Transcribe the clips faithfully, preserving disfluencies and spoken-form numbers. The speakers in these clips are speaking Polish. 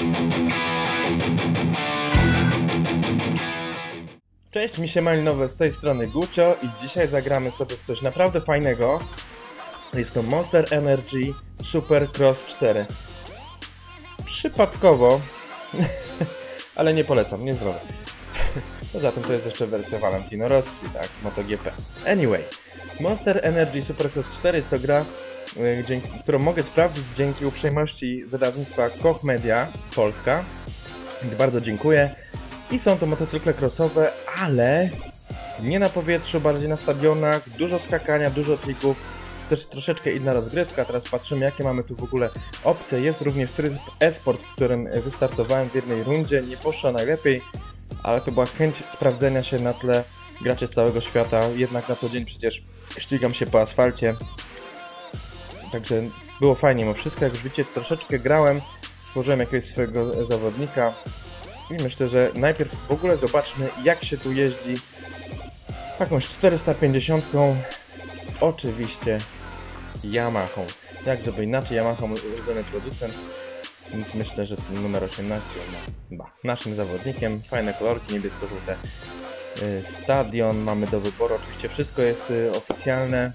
Cześć, misie malinowe, z tej strony Gucio i dzisiaj zagramy sobie w coś naprawdę fajnego. Jest to Monster Energy Supercross cztery. Przypadkowo, ale nie polecam, niezdrowe. Poza tym to jest jeszcze wersja Valentino Rossi, tak, MotoGP. Anyway, Monster Energy Supercross cztery jest to gra, dzięki, którą mogę sprawdzić dzięki uprzejmości wydawnictwa Koch Media Polska, więc bardzo dziękuję. I są to motocykle crossowe, ale nie na powietrzu, bardziej na stadionach, dużo skakania, dużo trików, też troszeczkę inna rozgrywka. Teraz patrzymy, jakie mamy tu w ogóle opcje. Jest również tryb e-sport, w którym wystartowałem w jednej rundzie, nie poszło najlepiej, ale to była chęć sprawdzenia się na tle graczy z całego świata, jednak na co dzień przecież ścigam się po asfalcie, także było fajnie mimo wszystko. Jak już widzicie, troszeczkę grałem, stworzyłem jakiegoś swojego zawodnika. I myślę, że najpierw w ogóle zobaczmy, jak się tu jeździ jakąś czterysta pięćdziesiąt, oczywiście Yamahą. Jak żeby inaczej, Yamaha mój ulubiony producent, więc myślę, że ten numer osiemnaście ma naszym zawodnikiem. Fajne kolorki, niebiesko-żółte. Stadion mamy do wyboru, oczywiście wszystko jest oficjalne,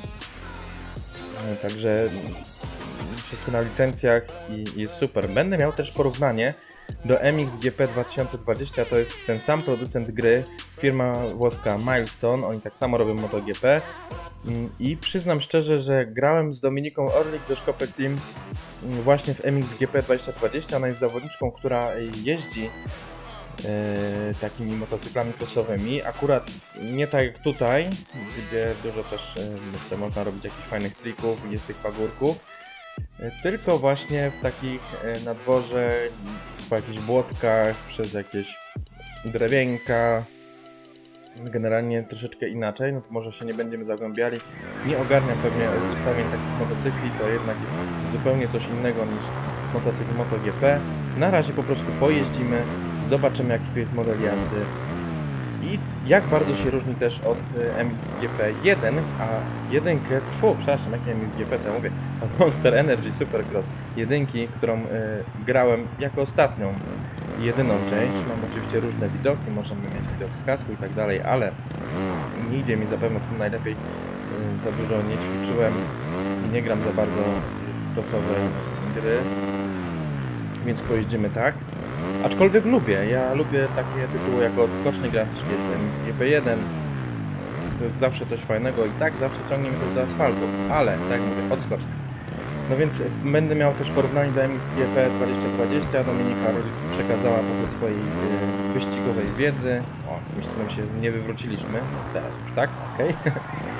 także wszystko na licencjach i jest super. Będę miał też porównanie do M X G P dwa tysiące dwadzieścia, to jest ten sam producent gry, firma włoska Milestone, oni tak samo robią MotoGP. I przyznam szczerze, że grałem z Dominiką Orlik ze Szkopek Team właśnie w M X G P dwa tysiące dwadzieścia. Ona jest zawodniczką, która jeździ e, takimi motocyklami crossowymi, akurat nie tak jak tutaj, gdzie dużo też e, myślę, można robić jakichś fajnych trików, jest tych pagórków, e, tylko właśnie w takich e, na dworze, po jakichś błotkach, przez jakieś drewienka. Generalnie troszeczkę inaczej, no to może się nie będziemy zagłębiali. Nie ogarniam pewnie ustawień takich motocykli, to jednak jest zupełnie coś innego niż motocykl MotoGP. Na razie po prostu pojeździmy, zobaczymy, jaki to jest model jazdy i jak bardzo się różni też od M X G P jeden, a jedynkę, fu, przepraszam, jakie M X G P, co ja mówię, od Monster Energy Supercross jedynki, którą y, grałem jako ostatnią, jedyną część. Mam oczywiście różne widoki, możemy mieć widok z kasku i tak dalej, ale nie idzie mi zapewne w tym najlepiej, y, za dużo nie ćwiczyłem i nie gram za bardzo w crossowe gry, więc pojeździmy tak. Aczkolwiek lubię, ja lubię takie tytuły jako odskoczny graficzny, ten G P jeden, to jest zawsze coś fajnego i tak zawsze ciągnie mnie też do asfaltu, ale tak mówię, odskoczny. No więc będę miał też porównanie do M X G P dwa tysiące dwadzieścia, Dominika przekazała to do swojej y, wyścigowej wiedzy. O, jakimś cudem się nie wywróciliśmy, teraz już tak, okej. Okay.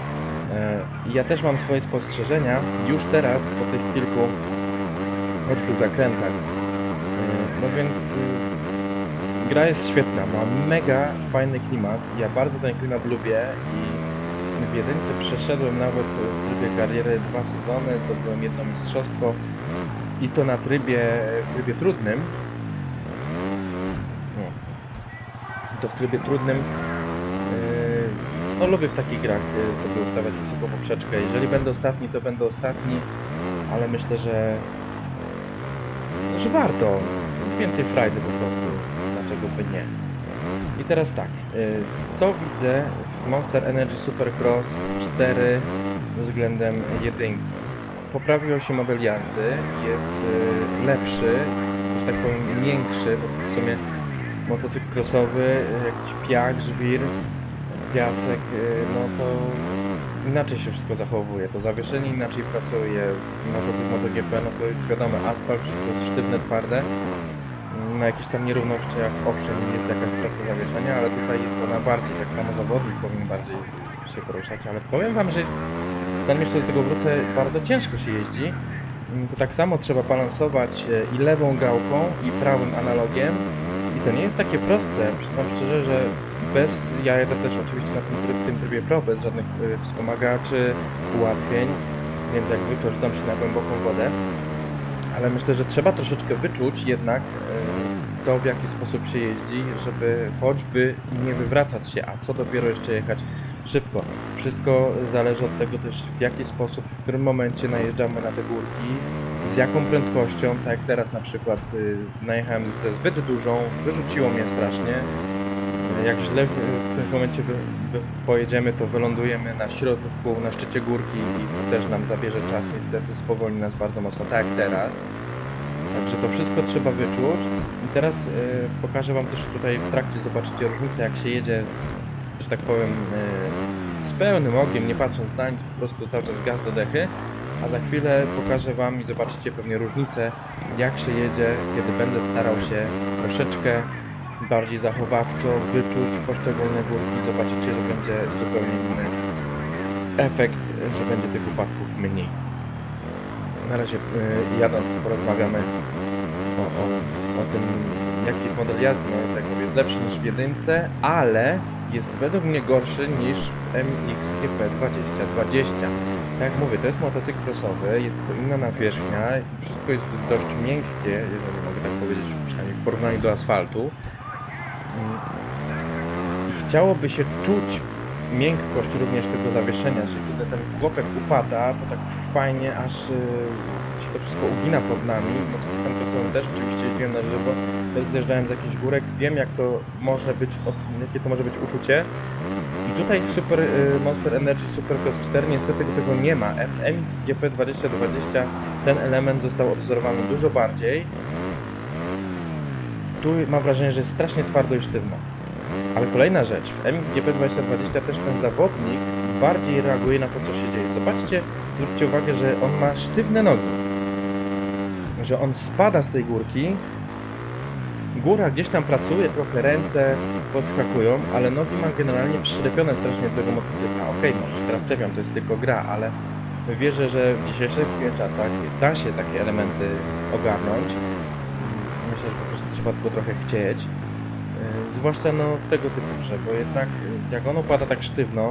Ja też mam swoje spostrzeżenia, już teraz po tych kilku choćby zakrętach. No więc y, gra jest świetna, ma mega fajny klimat, ja bardzo ten klimat lubię i w jedynce przeszedłem nawet w trybie kariery dwa sezony, zdobyłem jedno mistrzostwo i to na trybie, w trybie trudnym. No, to w trybie trudnym, yy, no lubię w takich grach sobie ustawiać wysoką poprzeczkę, jeżeli będę ostatni, to będę ostatni, ale myślę, że, że warto. Jest więcej frajdy po prostu, dlaczego by nie. I teraz tak, co widzę w Monster Energy Supercross cztery względem jedynki? Poprawił się model jazdy, jest lepszy, że tak powiem miększy, bo w sumie motocykl crossowy, jakiś piach, żwir, piasek, no to inaczej się wszystko zachowuje, to zawieszenie inaczej pracuje, motocykl MotoGP, no to jest wiadomo, asfalt, wszystko jest sztywne, twarde. Na jakichś tam nierównościach, owszem, jest jakaś praca zawieszenia, ale tutaj jest ona bardziej, tak samo zawodnik powinien bardziej się poruszać, ale powiem wam, że jest, zanim jeszcze do tego wrócę, bardzo ciężko się jeździ. To tak samo trzeba balansować i lewą gałką, i prawym analogiem i to nie jest takie proste. Przyznam szczerze, że bez, ja jadę też oczywiście na tym, w tym trybie pro, bez żadnych y, wspomagaczy, ułatwień, więc jak zwykle rzucam się na głęboką wodę. Ale myślę, że trzeba troszeczkę wyczuć jednak to, w jaki sposób się jeździ, żeby choćby nie wywracać się, a co dopiero jeszcze jechać szybko. Wszystko zależy od tego też, w jaki sposób, w którym momencie najeżdżamy na te górki, z jaką prędkością, tak jak teraz na przykład y, najechałem ze zbyt dużą, wyrzuciło mnie strasznie. Jak źle w, w którymś momencie wy, wy, pojedziemy, to wylądujemy na środku, na szczycie górki i też nam zabierze czas, niestety spowolni nas bardzo mocno, tak jak teraz. Także to wszystko trzeba wyczuć. I teraz y, pokażę wam też tutaj w trakcie, zobaczycie różnicę, jak się jedzie, że tak powiem, y, z pełnym ogniem, nie patrząc na nic, po prostu cały czas gaz do dechy. A za chwilę pokażę wam i zobaczycie pewnie różnicę, jak się jedzie, kiedy będę starał się troszeczkę bardziej zachowawczo wyczuć poszczególne górki. Zobaczycie, że będzie zupełnie inny efekt, że będzie tych upadków mniej. Na razie yy, jadąc porozmawiamy o, o, o tym, jaki jest model jazdy. No, tak mówię, jest lepszy niż w jedynce, ale jest według mnie gorszy niż w M X G P dwadzieścia dwadzieścia. Tak jak mówię, to jest motocykl crossowy, jest to inna nawierzchnia, wszystko jest dość miękkie, jeżeli mogę tak powiedzieć, przynajmniej w porównaniu do asfaltu. I chciałoby się czuć miękkość również tego zawieszenia, że kiedy ten chłopek upada, to tak fajnie aż yy, się to wszystko ugina pod nami. Motocyklem crosowym też oczywiście jeździłem na żywo, też zjeżdżałem z jakichś górek, wiem jak to może być, jakie to może być uczucie. I tutaj w Super yy, Monster Energy Supercross cztery niestety tego nie ma. W M X G P dwadzieścia dwadzieścia ten element został odwzorowany dużo bardziej. Tu mam wrażenie, że jest strasznie twardo i sztywno. Ale kolejna rzecz, w M X G P dwadzieścia dwadzieścia też ten zawodnik bardziej reaguje na to, co się dzieje. Zobaczcie, zwróćcie uwagę, że on ma sztywne nogi. Że on spada z tej górki, góra gdzieś tam pracuje, trochę ręce podskakują, ale nogi ma generalnie przylepione strasznie do tego motocykla. Okej, okay, może teraz czepiam, to jest tylko gra, ale wierzę, że w dzisiejszych czasach da się takie elementy ogarnąć. Myślę, że po prostu trzeba tylko trochę chcieć. Yy, zwłaszcza no, w tego typu grze, bo jednak jak ono pada tak sztywno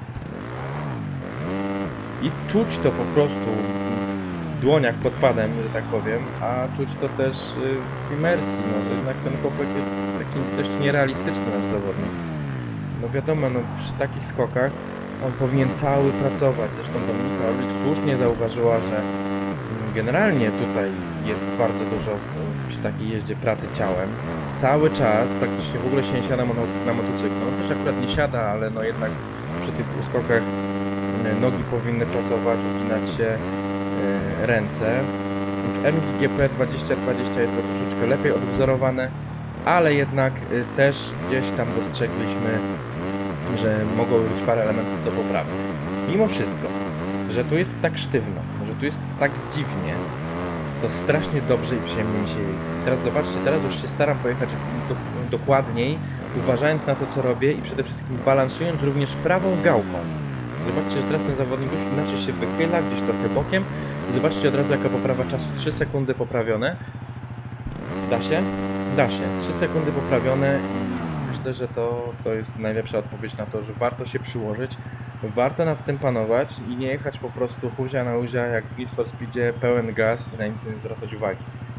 i czuć to po prostu w dłoniach pod padem, że tak powiem, a czuć to też w imersji, no to jednak ten chłopak jest taki dość nierealistyczny nasz zawodnik. No wiadomo, no przy takich skokach on powinien cały pracować, zresztą Dominika Orlik słusznie zauważyła, że generalnie tutaj jest bardzo dużo przy takiej jeździe pracy ciałem. Cały czas, praktycznie w ogóle się nie siada na motocyklu. No też akurat nie siada, ale no jednak przy tych uskokach nogi powinny pracować, uginać się yy, ręce. W M X G P dwadzieścia dwadzieścia jest to troszeczkę lepiej odwzorowane, ale jednak yy, też gdzieś tam dostrzegliśmy, że mogłoby być parę elementów do poprawy. Mimo wszystko, że tu jest tak sztywno, że tu jest tak dziwnie, to strasznie dobrze i przyjemnie mi się jeździ. Teraz zobaczcie, teraz już się staram pojechać do, dokładniej, uważając na to, co robię i przede wszystkim balansując również prawą gałką. Zobaczcie, że teraz ten zawodnik już inaczej się wychyla, gdzieś trochę bokiem. I zobaczcie od razu, jaka poprawa czasu. trzy sekundy poprawione. Da się? Da się. trzy sekundy poprawione i myślę, że to, to jest najlepsza odpowiedź na to, że warto się przyłożyć. Warto nad tym panować i nie jechać po prostu huzia na huzia jak w Need for Speedzie, pełen gaz i na nic nie zwracać uwagi.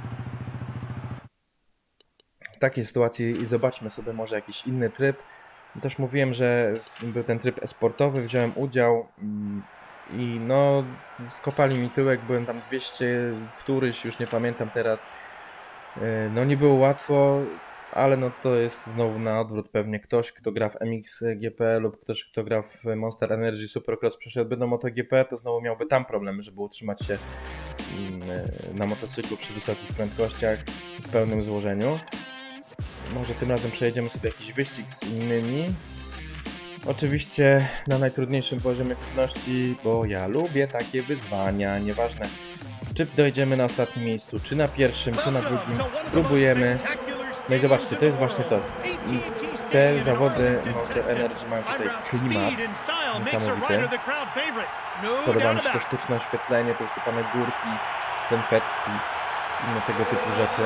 W takiej sytuacji zobaczmy sobie może jakiś inny tryb. Też mówiłem, że był ten tryb e-sportowy, wziąłem udział i no skopali mi tyłek, byłem tam dwieście któryś, już nie pamiętam teraz. No nie było łatwo, ale no to jest znowu na odwrót pewnie. Ktoś, kto gra w M X G P lub ktoś, kto gra w Monster Energy Supercross przyszedłby do MotoGP, to znowu miałby tam problemy, żeby utrzymać się na motocyklu przy wysokich prędkościach w pełnym złożeniu. Może tym razem przejedziemy sobie jakiś wyścig z innymi. Oczywiście na najtrudniejszym poziomie trudności, bo ja lubię takie wyzwania, nieważne czy dojdziemy na ostatnim miejscu, czy na pierwszym, czy na drugim, spróbujemy. No i zobaczcie, to jest właśnie to. Te zawody Monster Energy mają tutaj klimat niesamowity. Podoba mi się to sztuczne oświetlenie, te usypane górki, konfetti, inne tego typu rzeczy.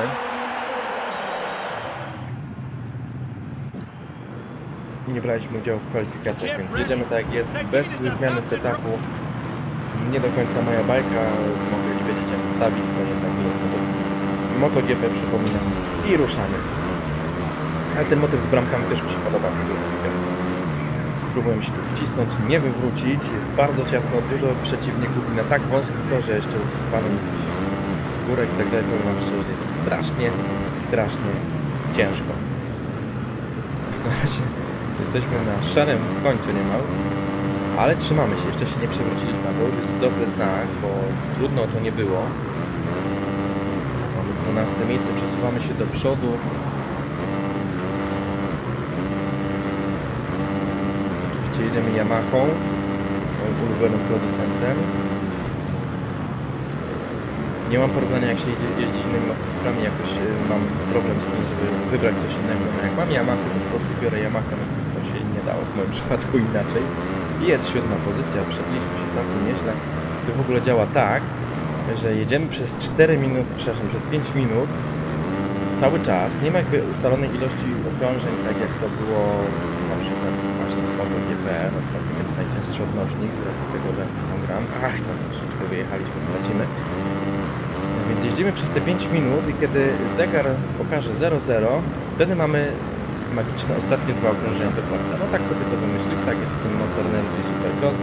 Nie braliśmy udziału w kwalifikacjach, więc jedziemy tak jak jest, bez zmiany setupu. Nie do końca moja bajka, mogę nie wiedzieć jak ustawić, to jednak nie jest motocykl. MotoGP przypominam i ruszamy. Ale ten motyw z bramkami też mi się podoba. Spróbujemy się tu wcisnąć, nie wywrócić. Jest bardzo ciasno, dużo przeciwników i na tak wąskim torze jeszcze z panem górek i tak dalej, powiem wam szczerze, jest strasznie, strasznie ciężko. Na razie jesteśmy na szarym końcu niemal, ale trzymamy się, jeszcze się nie przewróciliśmy, a to już jest dobry znak, bo trudno to nie było. Mamy dwunaste miejsce, przesuwamy się do przodu. Oczywiście jedziemy Yamahą, moim ulubionym producentem. Nie mam porównania, jak się jeździ, jeździ innymi motocyklami, jakoś y, mam problem z tym, żeby wybrać coś innego. No jak mam Yamaha, to po prostu biorę Yamaha, no to się nie dało w moim przypadku inaczej. I jest siódma pozycja, przebiliśmy się całkiem nieźle. To w ogóle działa tak, że jedziemy przez cztery minuty, przepraszam, przez pięć minut cały czas. Nie ma jakby ustalonej ilości okrążeń, tak jak to było na przykład właśnie w Moto G P, no to będzie najczęstszy odnośnik z racji tego, że tam gram. Ach, teraz troszeczkę wyjechaliśmy, stracimy. Więc jeździmy przez te pięć minut i kiedy zegar pokaże zero zero, wtedy mamy magiczne ostatnie dwa okrążenia do końca. No tak sobie to wymyślił, tak jest w tym Monster Energy Supercross.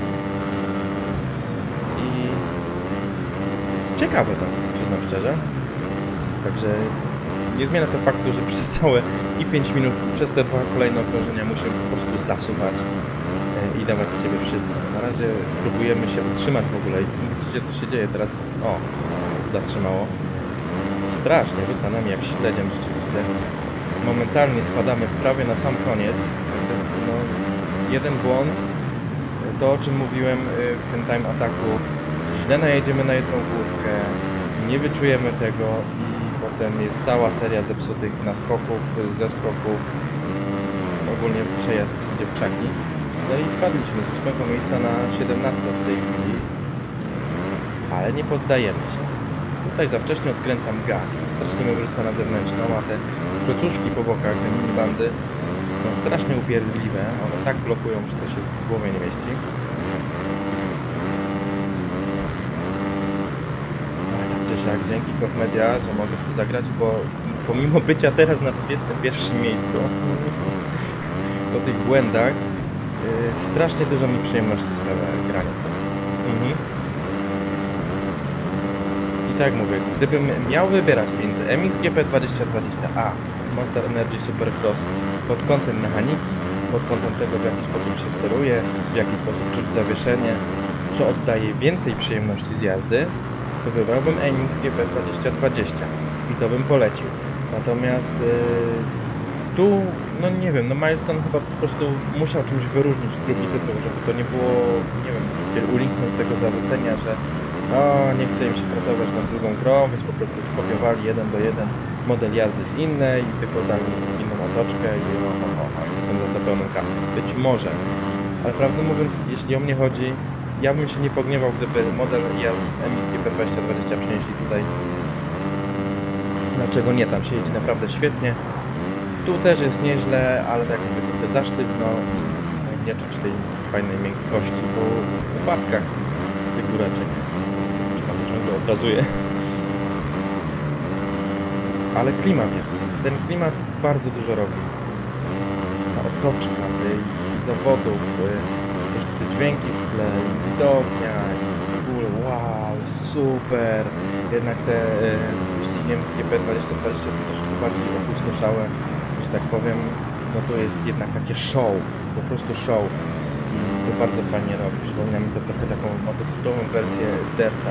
I ciekawe to, przyznam szczerze. Także nie zmienia to faktu, że przez całe i pięć minut, przez te dwa kolejne okrążenia musimy po prostu zasuwać i dawać z siebie wszystko. Na razie próbujemy się utrzymać w ogóle i widzicie, co się dzieje teraz. O, zatrzymało. Strasznie rzuca nami jak śledziem rzeczywiście. Momentalnie spadamy prawie na sam koniec. No, jeden błąd, to o czym mówiłem w tym time ataku. Źle najedziemy na jedną górkę, nie wyczujemy tego i potem jest cała seria zepsutych naskoków, zeskoków. Ogólnie przejazd idzie w krzaki. No i spadliśmy z ósmego miejsca na siedemnaste w tej chwili. Ale nie poddajemy się. Tutaj za wcześnie odkręcam gaz, strasznie mnie wyrzuca na zewnętrzną, a te klocuszki po bokach, te minibandy są strasznie upierdliwe, one tak blokują, że to się w głowie nie mieści. Ale tak czy siak, dzięki Koch Media, że mogę tu zagrać, bo pomimo bycia teraz na dwudziestym pierwszym miejscu, po tych błędach, yy, strasznie dużo mi przyjemności sprawia granie w to. Mhm. Tak mówię, gdybym miał wybierać między M X G P dwadzieścia dwadzieścia a Monster Energy Supercross pod kątem mechaniki, pod kątem tego, w jaki sposób się steruje, w jaki sposób czuć zawieszenie, co oddaje więcej przyjemności z jazdy, to wybrałbym M X G P dwadzieścia dwadzieścia i to bym polecił. Natomiast yy, tu, no nie wiem, no Milestone chyba po prostu musiał czymś wyróżnić drugi tytuł, żeby to nie było, nie wiem, że chcieli uniknąć tego zarzucenia, że no, nie chce im się pracować nad drugą grą, więc po prostu skopiowali jeden do jeden model jazdy z innej, tylko dali inną otoczkę i o, o, o, o chcą za pełną kasę. Być może, ale prawdę mówiąc, jeśli o mnie chodzi, ja bym się nie pogniewał, gdyby model jazdy z M X G P dwadzieścia dwadzieścia przenieśli tutaj. Dlaczego nie? Tam się jeździ naprawdę świetnie. Tu też jest nieźle, ale tak jakby trochę za sztywno i nie czuć tej fajnej miękkości po upadkach z tych góreczek. Ciągle obrazuje. Ale klimat jest. Ten klimat bardzo dużo robi. Ta otoczka tych zawodów, jeszcze te dźwięki w tle, widownia i w ogóle wow, super. Jednak te wyścigi M X G P dwadzieścia dwadzieścia są troszeczkę bardziej opustoszałe, że tak powiem. No to jest jednak takie show, po prostu show. I to bardzo fajnie robi. Przypomina mi to trochę taką motocyklową wersję Dirta.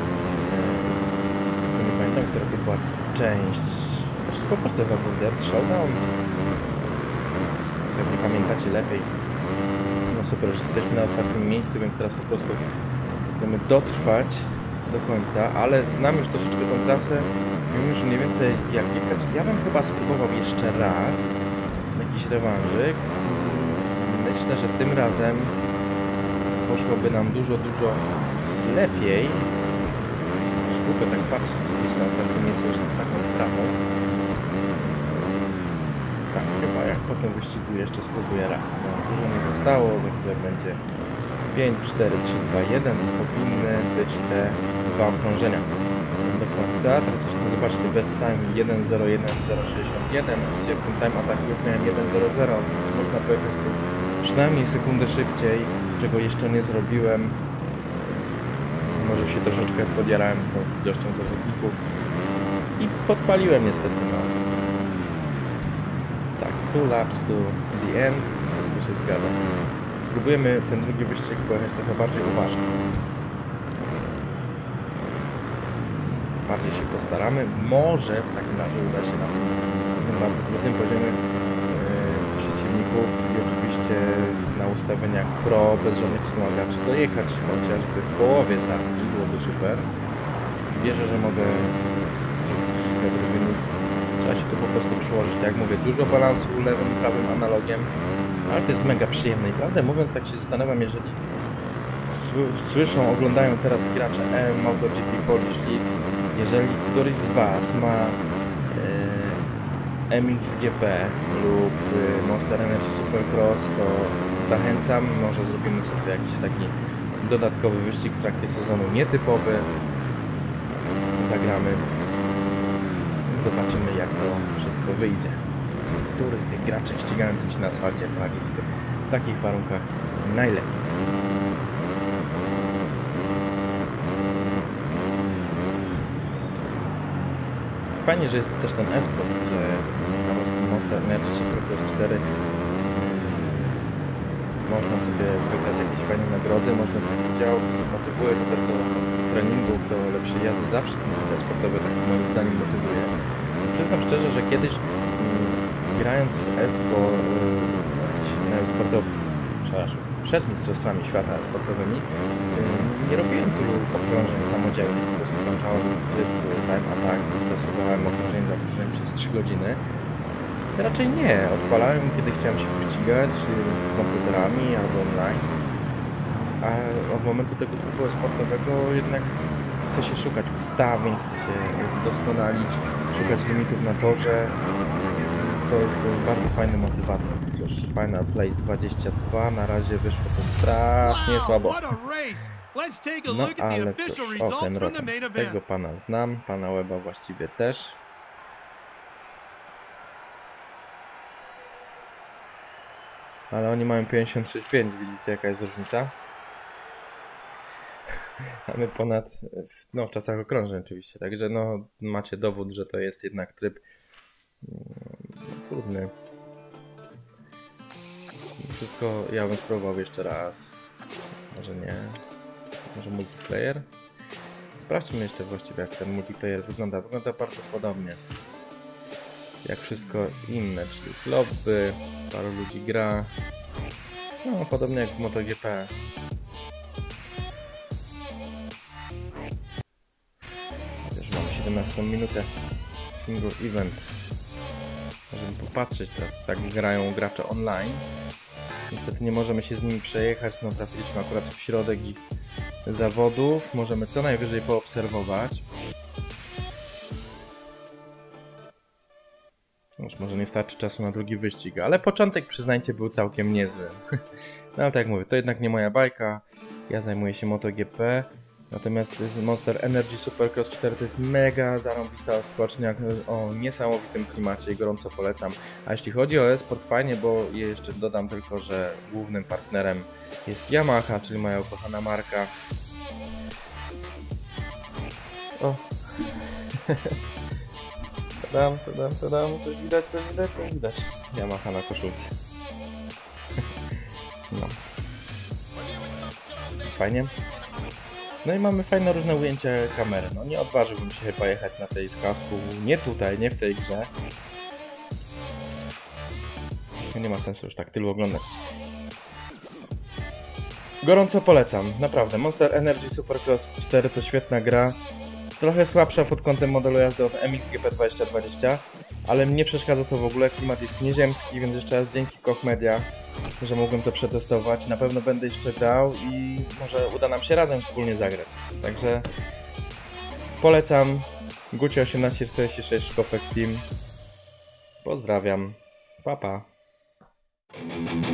Nie pamiętam, która to była część. Po prostu chyba był Dirt Showdown. Jak nie pamiętacie lepiej. No super, już jesteśmy na ostatnim miejscu, więc teraz po prostu chcemy dotrwać do końca, ale znam już troszeczkę tą trasę. Wiem już mniej więcej jak jechać. Ja bym chyba spróbował jeszcze raz jakiś rewanżyk. Myślę, że tym razem poszłoby nam dużo, dużo lepiej. Głupio tak patrzeć, gdzieś na ostatnim miejscu już z taką sprawą. Więc tak, chyba jak po tym wyścigu jeszcze spróbuję raz. No, dużo nie zostało, za chwilę będzie pięć, cztery, trzy, dwa, jeden. Powinny być te dwa okrążenia do końca. Teraz jeszcze zobaczcie, best time jeden zero jeden zero sześćdziesiąt jeden, gdzie w tym time attack już miałem jeden zero zero, więc można pojechać tu przynajmniej sekundę szybciej, czego jeszcze nie zrobiłem. Może się troszeczkę podjarałem tą ilością zawodników i podpaliłem niestety, no. Tak, two laps to the end, wszystko się zgadza. Spróbujemy ten drugi wyścig pojechać trochę bardziej uważnie. Bardziej się postaramy. Może w takim razie uda się nam na tym bardzo trudnym poziomie yy, przeciwników i oczywiście na ustawieniach pro, bez żadnych wspomagaczy dojechać chociażby w połowie stawki, byłoby super. Wierzę, że mogę zrobić dobry wynik. Trzeba się tu po prostu przyłożyć, tak jak mówię, dużo balansu lewym i prawym analogiem, ale to jest mega przyjemne i prawdę mówiąc tak się zastanawiam, jeżeli słyszą, oglądają teraz gracze E MotoGP Polish League, jeżeli któryś z Was ma e, M X G P lub e, Monster Energy Supercross, to zachęcam, może zrobimy sobie jakiś taki dodatkowy wyścig w trakcie sezonu nietypowy, zagramy, zobaczymy jak to wszystko wyjdzie. Który z tych graczy ścigających się na asfalcie poradzi sobie w takich warunkach najlepiej. Fajnie, że jest też ten e-sport, że Monster Energy Supercross cztery można sobie wygrać jakieś fajne nagrody, można wziąć udział, motywuje to też do treningów, do lepszej jazdy, zawsze ten e-sportowy tak moim zdaniem motywuje. Przyznam szczerze, że kiedyś grając w e-sport, e-sportowy, przepraszam, przed mistrzostwami świata sportowymi, nie robiłem tylu okrążeń samodzielnie, po prostu włączałem tryb time attack, zasuwałem okrążeń za okrążeniem przez trzy godziny. Raczej nie, odpalałem kiedy chciałem się pościgać z komputerami albo online, a od momentu tego typu sportowego jednak chce się szukać ustawień, chce się doskonalić, szukać limitów na torze. To jest bardzo fajny motywator. Chociaż Final Place dwadzieścia dwa na razie wyszło to strasznie słabo. No ale cóż, o ten rok tego pana znam, pana Weba właściwie też. Ale oni mają pięćdziesiąt sześć pięć, widzicie jaka jest różnica? Mamy ponad, no w czasach okrążeń oczywiście, także no macie dowód, że to jest jednak tryb trudny. Wszystko ja bym spróbował jeszcze raz. Może nie. Może multiplayer? Sprawdźmy jeszcze właściwie jak ten multiplayer wygląda. Wygląda bardzo podobnie jak wszystko inne, czyli w lobby, paru ludzi gra. No podobnie jak w MotoGP. Już mamy siedemnastą minutę. Single event. Możemy popatrzeć teraz, jak grają gracze online. Niestety nie możemy się z nimi przejechać, no trafiliśmy akurat w środek ich zawodów. Możemy co najwyżej poobserwować. Już może nie starczy czasu na drugi wyścig, ale początek, przyznajcie, był całkiem niezły. No ale tak jak mówię, to jednak nie moja bajka. Ja zajmuję się MotoGP. Natomiast Monster Energy Supercross cztery to jest mega zarąbista odskocznia o niesamowitym klimacie i gorąco polecam. A jeśli chodzi o e-sport, fajnie, bo jeszcze dodam tylko, że głównym partnerem jest Yamaha, czyli moja ukochana marka. O! Tadam, tadam, tadam, coś widać, coś widać, coś widać. Yamaha na koszulce. No. Jest fajnie. No i mamy fajne różne ujęcia kamery. No nie odważyłbym się chyba jechać na tej z kasku, nie tutaj, nie w tej grze. Nie ma sensu już tak tylu oglądać. Gorąco polecam, naprawdę. Monster Energy Supercross cztery to świetna gra. Trochę słabsza pod kątem modelu jazdy od M X G P dwadzieścia dwadzieścia, ale mnie przeszkadza to w ogóle. Klimat jest nieziemski, więc jeszcze raz dzięki Koch Media, że mogłem to przetestować. Na pewno będę jeszcze grał i może uda nam się razem wspólnie zagrać. Także polecam. Gucio osiemnaście czterdzieści sześć Szkopek Team. Pozdrawiam. Pa, pa.